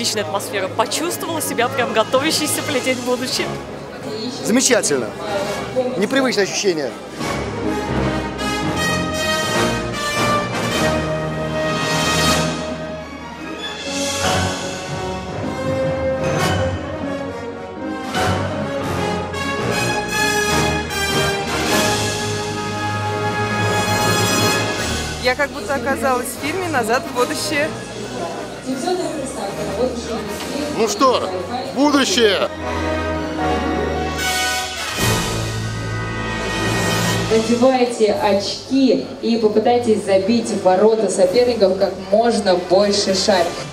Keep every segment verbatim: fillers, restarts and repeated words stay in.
отличная атмосфера. Почувствовала себя прям готовящейся полететь в будущее. Замечательно. Непривычное ощущение. Я как будто оказалась в фильме «Назад в будущее». Ну что, будущее! Надевайте очки и попытайтесь забить в ворота соперников как можно больше шариков.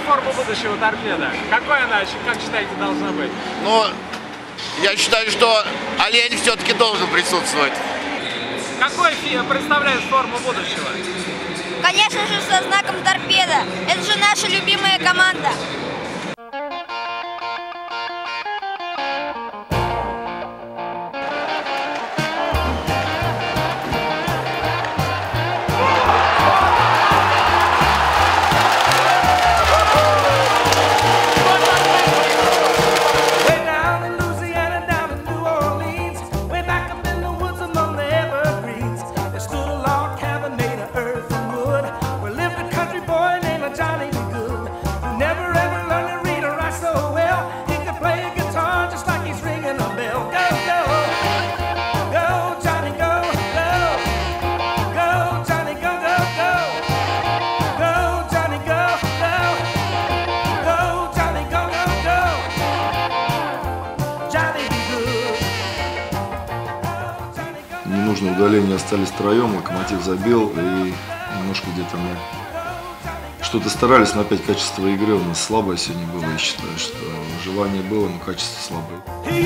форма будущего торпеда? Какой она, как считаете, должна быть? Но я считаю, что олень все-таки должен присутствовать. Какой представляет форму будущего? Конечно же, со знаком торпеда. Это же наша любимая команда. Ненужное удаление, остались втроем, Локомотив забил, и немножко где-то мы что-то старались, но опять качество игры у нас слабое сегодня было, я считаю, что желание было, но качество слабое.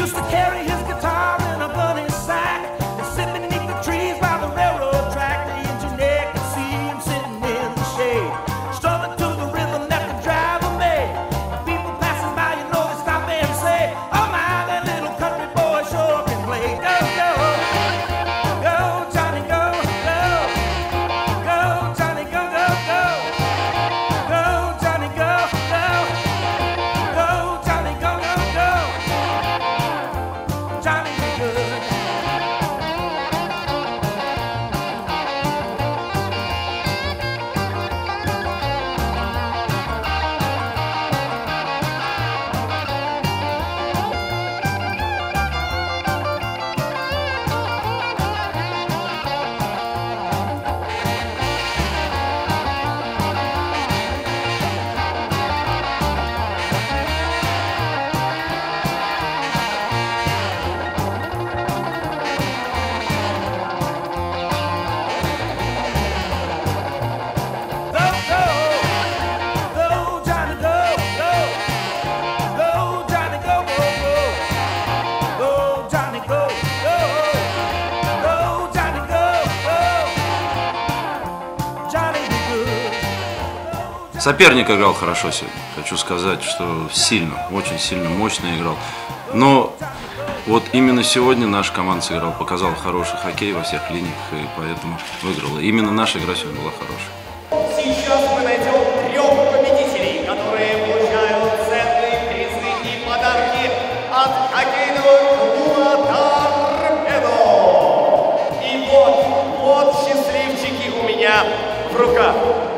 Соперник играл хорошо сегодня. Хочу сказать, что сильно, очень сильно, мощно играл. Но вот именно сегодня наша команда сыграла, показала хороший хоккей во всех линиях, и поэтому выиграла. Именно наша игра сегодня была хорошая. Сейчас мы найдем трех победителей, которые получают ценные призы и подарки от хоккейного клуба «Торпедо». И вот, вот счастливчики у меня в руках.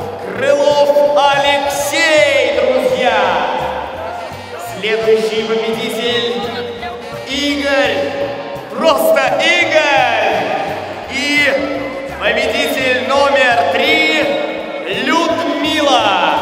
Крылов Алексей, друзья! Следующий победитель Игорь, просто Игорь! И победитель номер три Людмила!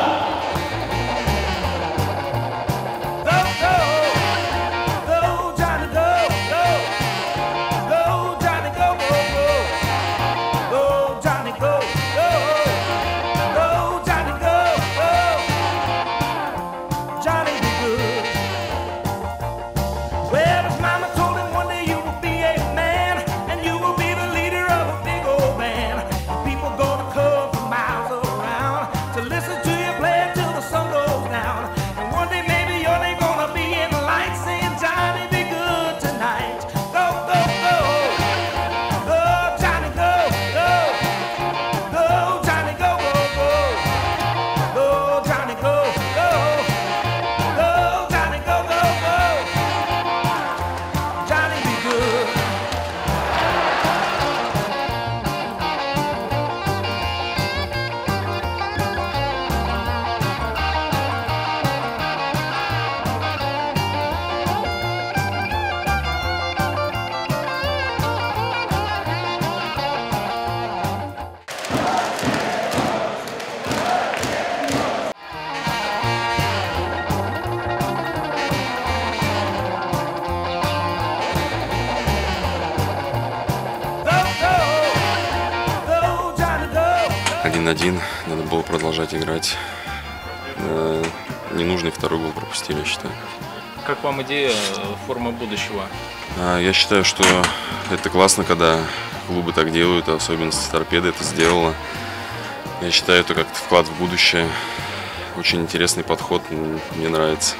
один один, надо было продолжать играть. ненужный второй гол пропустили, я считаю. Как вам идея формы будущего? Я считаю, что это классно, когда клубы так делают, а особенности Торпеды это сделала. Я считаю, это как-то вклад в будущее. Очень интересный подход, мне нравится.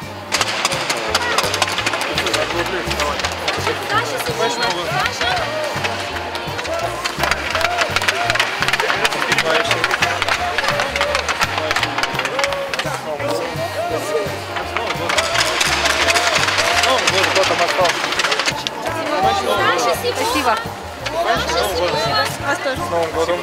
Спасибо. Вас тоже. С Новым годом.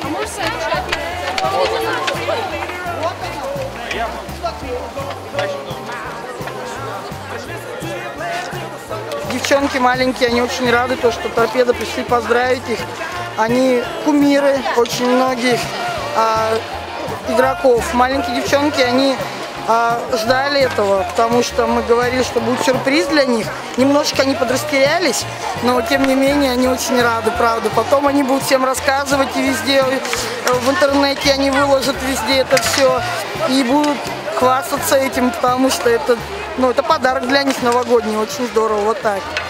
Девчонки маленькие, они очень рады, то, что Торпеда пришли поздравить их. Они кумиры очень многих а, игроков. Маленькие девчонки, они а, ждали этого, потому что мы говорили, что будет сюрприз для них. Немножко они подрастерялись, но тем не менее они очень рады, правда. Потом они будут всем рассказывать и везде, в интернете они выложат везде это все и будут хвастаться этим, потому что это, ну, это подарок для них новогодний, очень здорово, вот так.